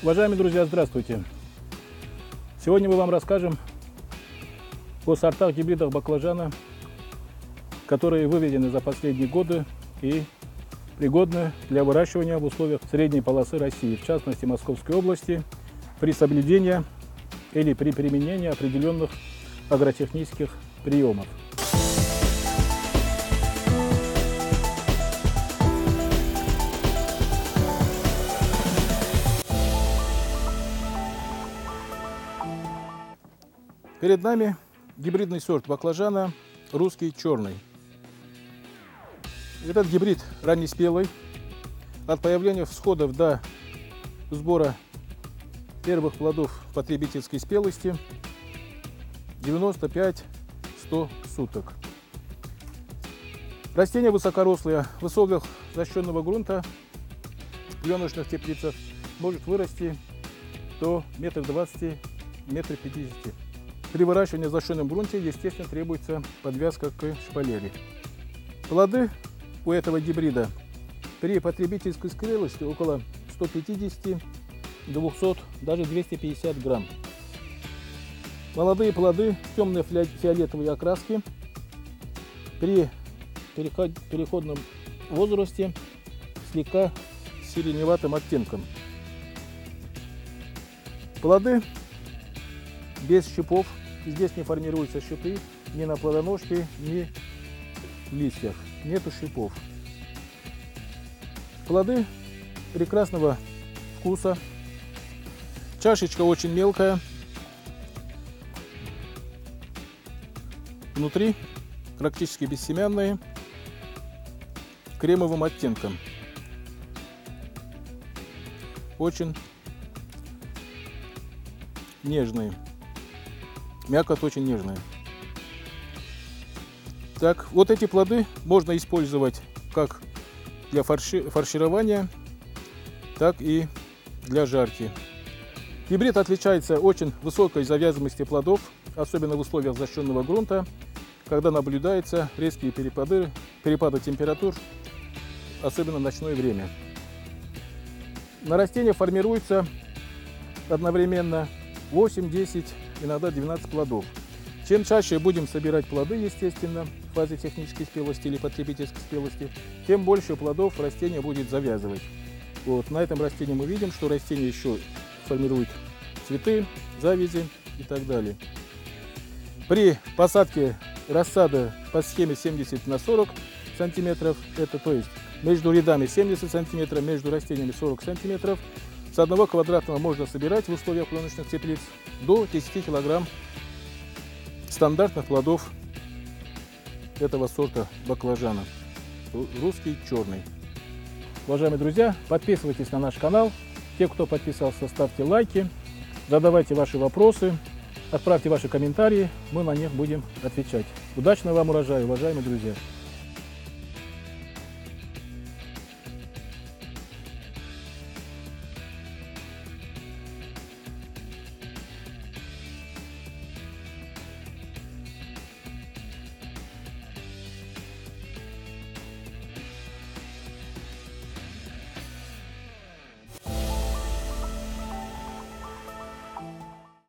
Уважаемые друзья, здравствуйте! Сегодня мы вам расскажем о сортах гибридов баклажана, которые выведены за последние годы и пригодны для выращивания в условиях средней полосы России, в частности Московской области, при соблюдении или при применении определенных агротехнических приемов. Перед нами гибридный сорт баклажана русский черный. Этот гибрид раннеспелый. От появления всходов до сбора первых плодов потребительской спелости 95-100 суток. Растение высокорослое. В условиях защищенного грунта, в пленочных теплицах может вырасти до 1,20 м, 1,50 м. При выращивании в защищенном грунте, естественно, требуется подвязка к шпалере. Плоды у этого гибрида при потребительской спелости около 150, 200, даже 250 грамм. Молодые плоды темно-фиолетовой окраски, при переходном возрасте слегка сиреневатым оттенком. Плоды без шипов, здесь не формируются шипы ни на плодоножке, ни в листьях, нету шипов. Плоды прекрасного вкуса, чашечка очень мелкая, внутри практически бессемянные, кремовым оттенком. Очень нежные. Мякоть очень нежная. Так, вот эти плоды можно использовать как для фарширования, так и для жарки. Гибрид отличается очень высокой завязанностью плодов, особенно в условиях защищенного грунта, когда наблюдаются резкие перепады температур, особенно в ночное время. На растении формируется одновременно 8, 10, иногда 12 плодов. Чем чаще будем собирать плоды, естественно, в фазе технической спелости или потребительской спелости, тем больше плодов растение будет завязывать. Вот, на этом растении мы видим, что растение еще формирует цветы, завязи и так далее. При посадке рассады по схеме 70 на 40 сантиметров, это то есть между рядами 70 сантиметров, между растениями 40 сантиметров, с одного квадратного можно собирать в условиях пленочных теплиц до 10 килограмм стандартных плодов этого сорта баклажана, русский черный. Уважаемые друзья, подписывайтесь на наш канал. Те, кто подписался, ставьте лайки, задавайте ваши вопросы, отправьте ваши комментарии, мы на них будем отвечать. Удачного вам урожая, уважаемые друзья!